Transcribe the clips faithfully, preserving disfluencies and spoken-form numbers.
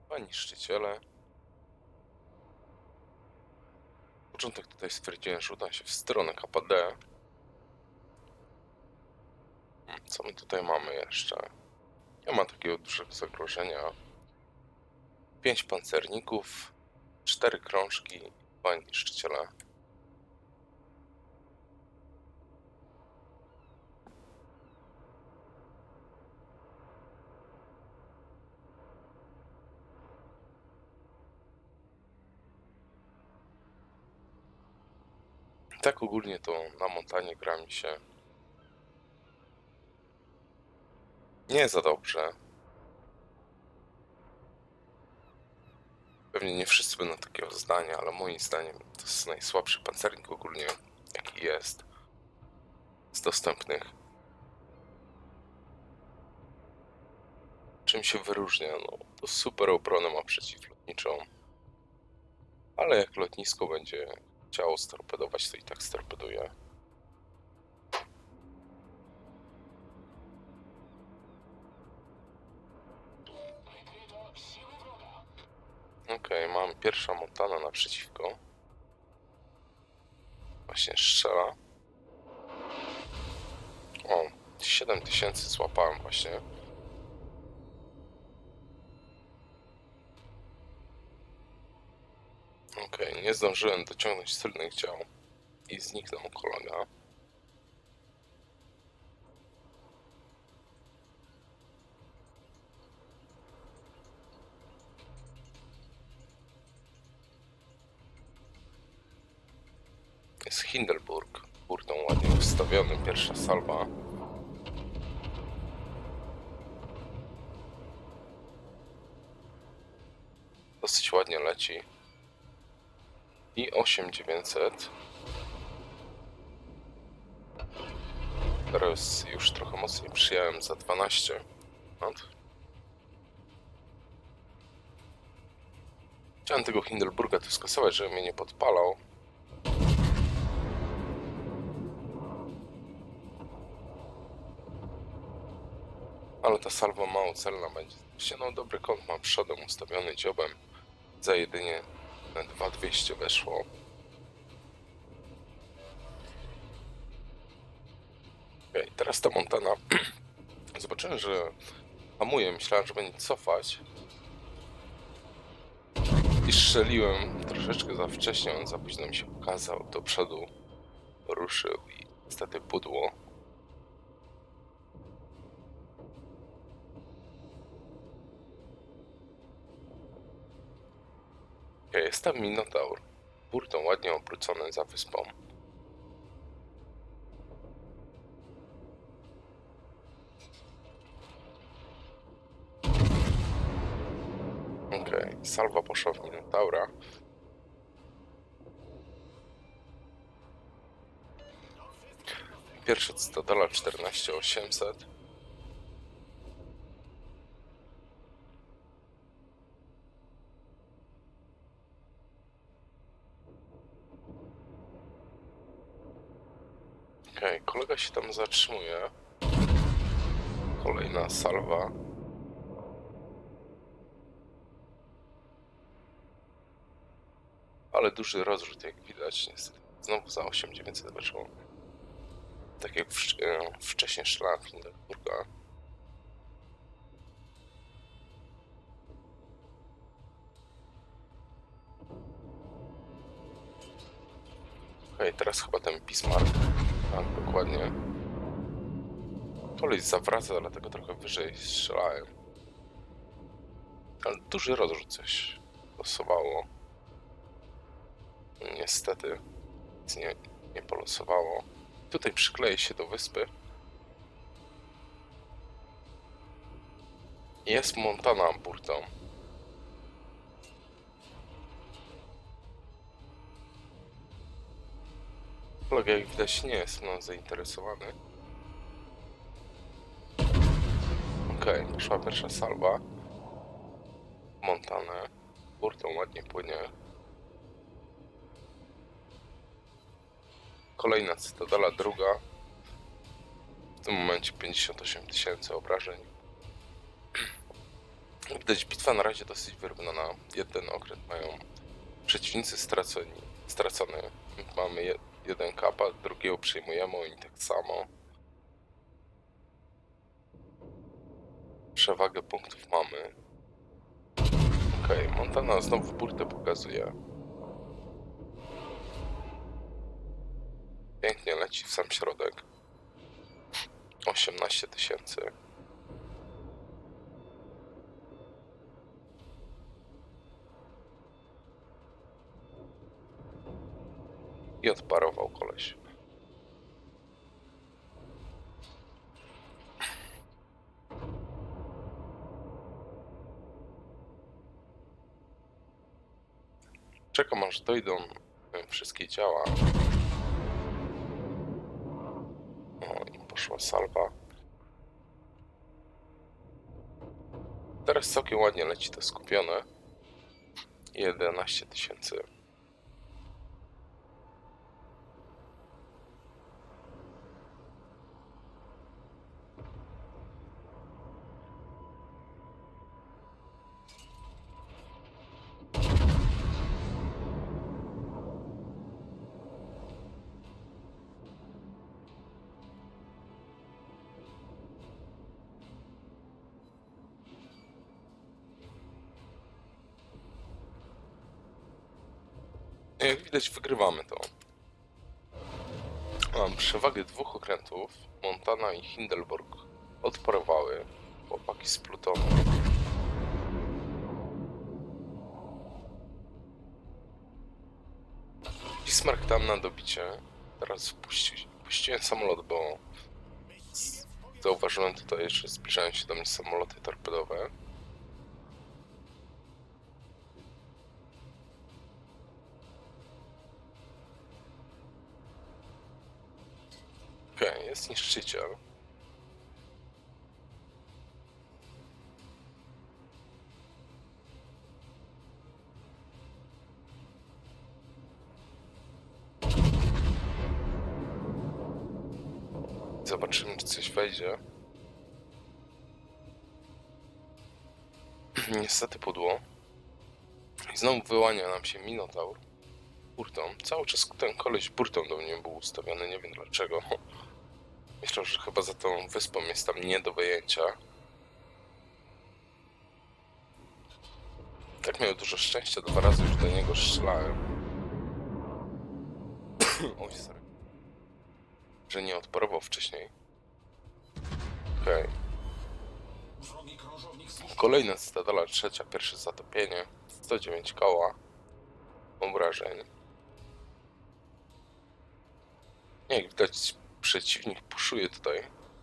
Dwa niszczyciele. Początek tutaj stwierdziłem, że uda się w stronę K P D. Co my tutaj mamy jeszcze? Nie ma takiego dużego zagrożenia. Pięć pancerników, cztery krążki, dwa niszczyciele. Tak ogólnie to na montanie gra mi się nie za dobrze. Pewnie nie wszyscy będą takiego zdania, ale moim zdaniem to jest najsłabszy pancernik ogólnie, jaki jest z dostępnych. Czym się wyróżnia? No, to super obronę ma przeciwlotniczą, ale jak lotnisko będzie chciało storpedować, to i tak storpeduje. Okej, okay, mam pierwsza montana naprzeciwko. Właśnie strzela. O, siedem tysięcy złapałem właśnie. Okej, okay, nie zdążyłem dociągnąć tylnych dział i zniknął kolega. Jest Hindenburg, burtą ładnie ustawiony, pierwsza salwa. Dosyć ładnie leci. I osiem dziewięćset. Teraz już trochę mocniej przyjąłem za dwanaście. Chciałem tego Hindenburga tu skasować, żeby mnie nie podpalał. Ale ta salwa mało celna będzie. No dobry kąt mam przodem ustawiony dziobem. Za jedynie dwa dwieście weszło. Okay, teraz ta montana. Zobaczyłem, że hamuje. Myślałem, że będzie cofać. I strzeliłem troszeczkę za wcześnie. On za późno mi się pokazał. Do przodu ruszył i niestety pudło. Okay, jest tam Minotaur. Burtą ładnie obrócony za wyspą. Okej, okay, salwa poszła w Minotaura. Pierwsza cytadela czternaście osiemset. Okej, okay, kolega się tam zatrzymuje. Kolejna salwa. Ale duży rozrzut, jak widać, niestety. Znowu za osiem dziewięćset weszło. Tak jak w, wcześniej szlałem Hindenburga. Okej, okay, teraz chyba ten Bismarck. Tak, dokładnie. Kolej zawraca, dlatego trochę wyżej strzelałem. Ale duży rozrzut coś losowało. Niestety nic nie, nie polosowało. Tutaj przykleję się do wyspy. Jest montana burtą. Kolega, jak widać, nie jest mną zainteresowany. Okej, okay, poszła pierwsza salwa. Montanę. Burtą ładnie płynie. Kolejna cytadela, druga. W tym momencie pięćdziesiąt osiem tysięcy obrażeń. widać, bitwa na razie dosyć wyrównana. Jeden okręt mają przeciwnicy straceni, stracony. Mamy je, jeden kapa, drugiego przyjmujemy, oni tak samo. Przewagę punktów mamy. Okej, okay, Montana znowu burtę pokazuje. Pięknie leci w sam środek. osiemnaście tysięcy. I odparował koleś. Czekam, aż dojdą wszystkie działa. O, i poszła salwa. Teraz całkiem ładnie leci to skupione. jedenaście tysięcy. Jak widać, wygrywamy to. Mam przewagę dwóch okrętów. Montana i Hindenburg odparowały. Chłopaki z Plutonu. Bismarck tam na dobicie. Teraz puści, puściłem samolot, bo zauważyłem tutaj, że zbliżają się do mnie samoloty torpedowe. Okej, okay, jest niszczyciel. Zobaczymy, czy coś wejdzie. Niestety pudło. I znowu wyłania nam się Minotaur. Burtą. Cały czas ten koleś burtą do mnie był ustawiony, nie wiem dlaczego. Myślę, że chyba za tą wyspą jest tam nie do wyjęcia. Tak miał dużo szczęścia, dwa razy już do niego strzelałem. Oj, sorry. Że nie odparował wcześniej. Okej. Okay. Kolejna cytadela, trzecia, pierwsze zatopienie. sto dziewięć koła. Obrażeń. Jak widać, przeciwnik puszuje tutaj.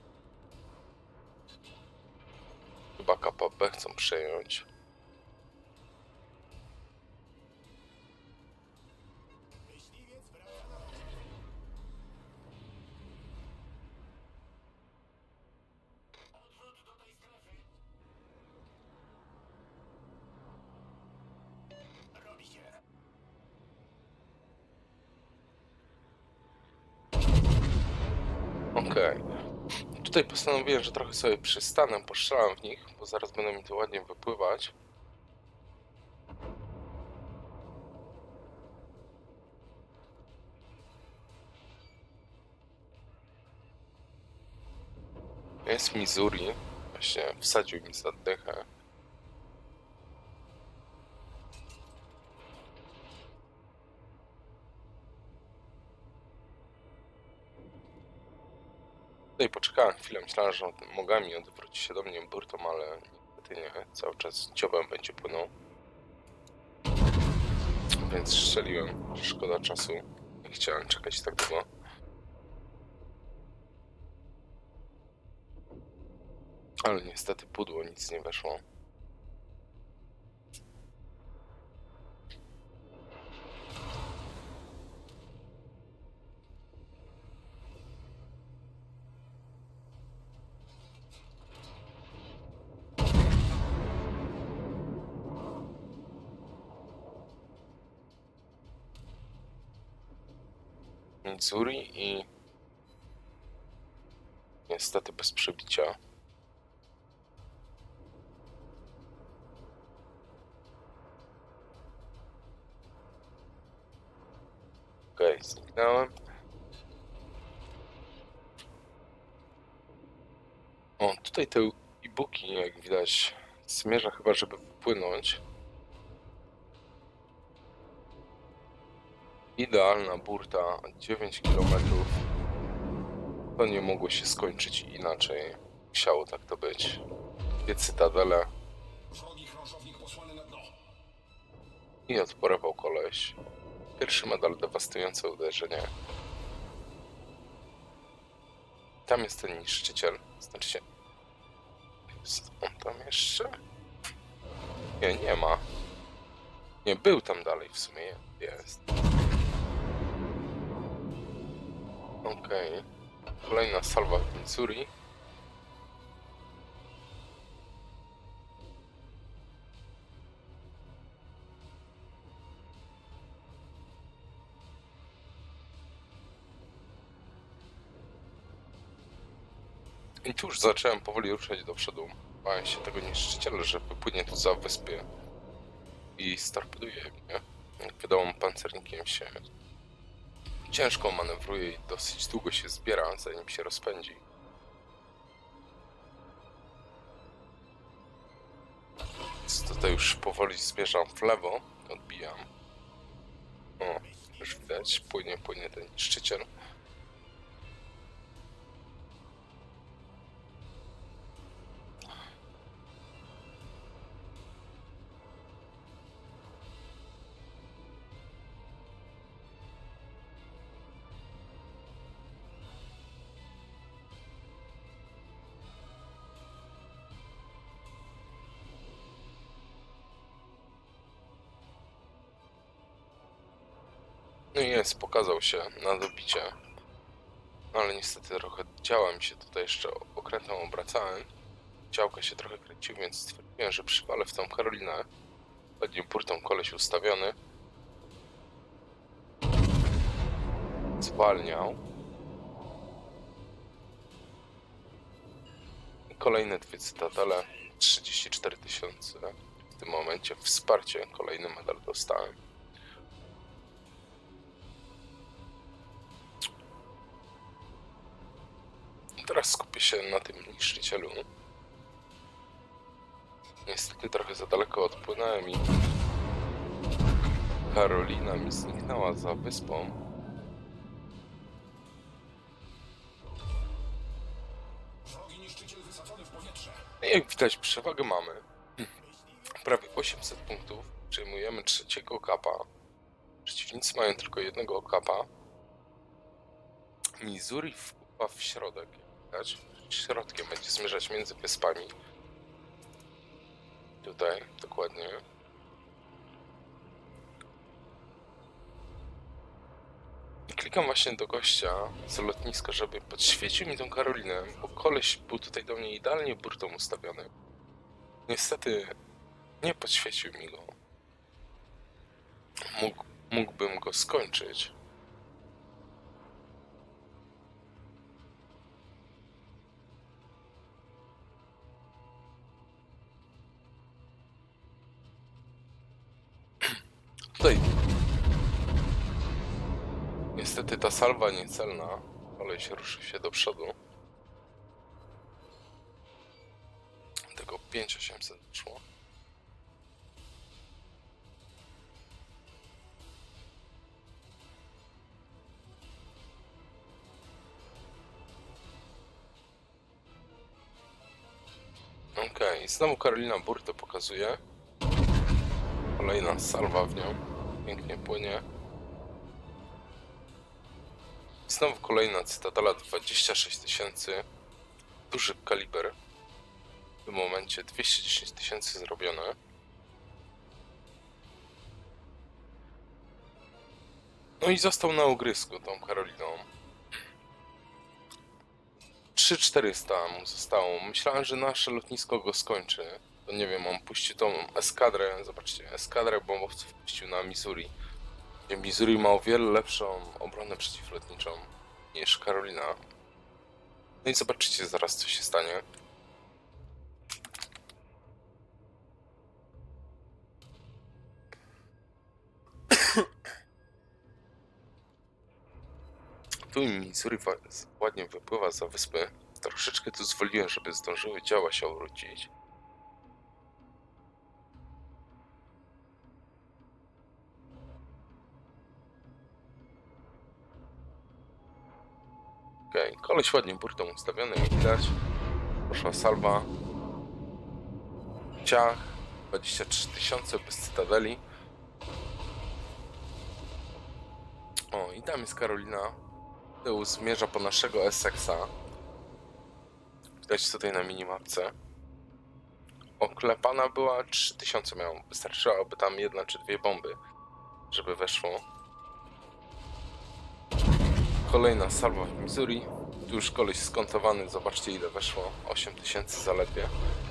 Chyba K P B chcą przejąć. Okej. Okay. Tutaj postanowiłem, że trochę sobie przystanę, postrzelam w nich, bo zaraz będą mi tu ładnie wypływać. Jest Missouri. Właśnie wsadził mi zadychę. Tutaj poczekałem chwilę, myślałem, że mogami odwróci się do mnie burtą, ale niestety nie. Cały czas dziobem będzie płynął. Więc strzeliłem, że szkoda czasu. Nie chciałem czekać tak długo. Ale niestety pudło, nic nie weszło. Missouri i niestety bez przebicia. i zniknąłem. O, tutaj te e-booki, jak widać, zmierza chyba, żeby wypłynąć. Idealna burta, dziewięć kilometrów. To nie mogło się skończyć inaczej. Musiało tak to być. Dwie cytadele. I odporował koleś. Pierwszy medal, dewastujące uderzenie. Tam jest ten niszczyciel. Znaczy się... Jest on tam jeszcze? Nie, nie ma. Nie, był tam dalej w sumie. Jest. Okej. Okay. Kolejna salwa w Missouri. I tu już zacząłem powoli ruszać do przodu. Bałem się tego niszczyciela, że wypłynie tu za wyspy i starpeduje mnie. Jak wiadomo, pancernikiem się ciężko manewruje i dosyć długo się zbiera, zanim się rozpędzi. Więc tutaj już powoli zmierzam w lewo, odbijam. O, już widać, płynie, płynie ten niszczyciel. No i jest, pokazał się na dobicie. No ale niestety trochę działa mi się tutaj jeszcze okrętem obracałem. Działka się trochę kręcił, więc stwierdziłem, że przywalę w tą Karolinę. Ładnie burtą koleś ustawiony. Zwalniał. I kolejne dwie cytadele. trzydzieści cztery tysiące. W tym momencie wsparcie. Kolejny medal dostałem. Teraz skupię się na tym niszczycielu. Niestety trochę za daleko odpłynąłem i Karolina mi zniknęła za wyspą. I jak widać, przewagę mamy. Prawie osiemset punktów. Przejmujemy trzeciego kapa. Przeciwnicy mają tylko jednego kapa. Missouri wpływa w środek. Widać? Środkiem będzie zmierzać między wyspami. Tutaj, dokładnie. I klikam właśnie do gościa z lotniska, żeby podświecił mi tą Karolinę, bo koleś był tutaj do mnie idealnie burtą ustawiony. Niestety nie podświecił mi go. Mógł, mógłbym go skończyć. Tutaj niestety ta salwa niecelna, koleś ruszy się do przodu. Tego pięć tysięcy osiemset szło. Okej, okay. Znowu Karolina burtę pokazuje. Kolejna salwa w nią. Pięknie płynie. Znowu kolejna cytadela, dwadzieścia sześć tysięcy. Duży kaliber. W tym momencie dwieście dziesięć tysięcy zrobione. No i został na ogrysku tą Karoliną. trzy tysiące czterysta mu zostało. Myślałem, że nasze lotnisko go skończy. To nie wiem, on puścił tą eskadrę. Zobaczcie, eskadrę bombowców puścił na Missouri. Gdzie Missouri ma o wiele lepszą obronę przeciwlotniczą niż Karolina. No i zobaczycie zaraz, co się stanie. Tu im Missouri ładnie wypływa za wyspy. Troszeczkę tu zwoliłem, żeby zdążyły działa się obrócić. Okej, okay. Koleś ładnie burtą ustawiony, widać. Poszła salwa. Ciach. dwadzieścia trzy tysiące bez cytadeli. O, i tam jest Karolina. Tył zmierza po naszego Essexa. Widać tutaj na minimapce. Oklepana była, trzy tysiące miał. Wystarczyłaby tam jedna czy dwie bomby, żeby weszło. Kolejna salwa w Missouri. Tu już koleś skontowany, zobaczcie ile weszło. osiem tysięcy zaledwie.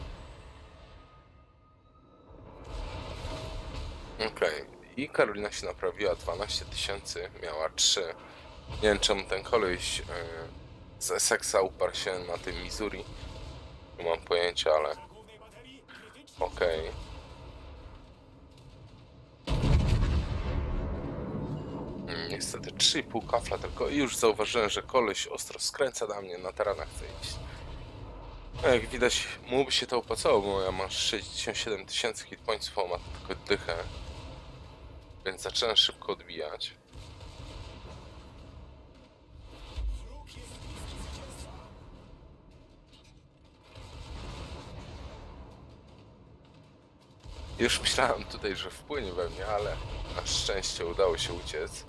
Okej. Okay. I Karolina się naprawiła, dwanaście tysięcy, miała trzy. Nie wiem czemu ten koleś yy, z Essexa uparł się na tym Missouri. Nie mam pojęcia, ale... Okej. Okay. Niestety trzy i pół kafla tylko i już zauważyłem, że koleś ostro skręca na mnie, na taranach chce iść. No jak widać, mu by się to opłacało, bo ja mam sześćdziesiąt siedem tysięcy hitpointsów, a ma tylko dychę. Więc zacząłem szybko odbijać. Już myślałem tutaj, że wpłynie we mnie, ale na szczęście udało się uciec.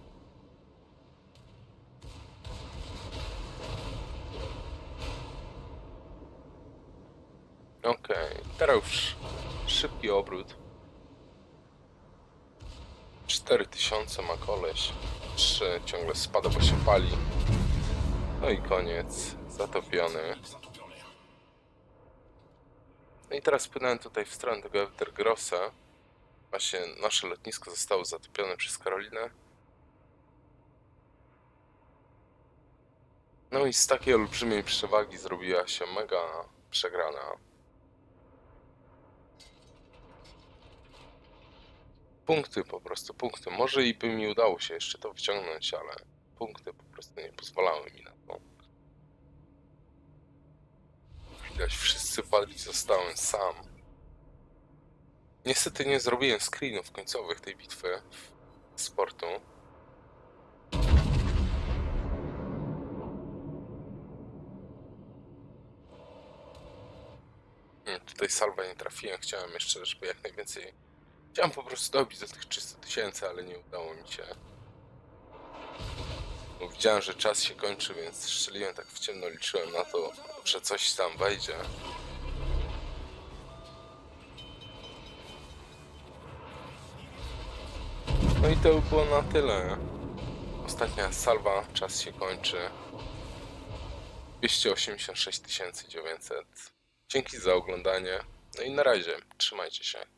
Okej, okay. Teraz już szybki obrót. cztery tysiące ma koleś. trzy ciągle spada, bo się pali. No i koniec. Zatopiony. No i teraz płynąłem tutaj w stronę tego Eldergrossa. Właśnie nasze lotnisko zostało zatopione przez Karolinę. No i z takiej olbrzymiej przewagi zrobiła się mega przegrana. Punkty po prostu, punkty. Może i by mi udało się jeszcze to wyciągnąć, ale punkty po prostu nie pozwalały mi na to. Widać, wszyscy padli, zostałem sam. Niestety nie zrobiłem screenów końcowych tej bitwy sportu. Tutaj salwa nie trafiłem, chciałem jeszcze, żeby jak najwięcej... Chciałem po prostu dobić do tych trzystu tysięcy, ale nie udało mi się. Bo widziałem, że czas się kończy, więc strzeliłem tak w ciemno, liczyłem na to, że coś tam wejdzie. No i to by było na tyle. Ostatnia salwa, czas się kończy. dwieście osiemdziesiąt sześć tysięcy dziewięćset. Dzięki za oglądanie. No i na razie, trzymajcie się.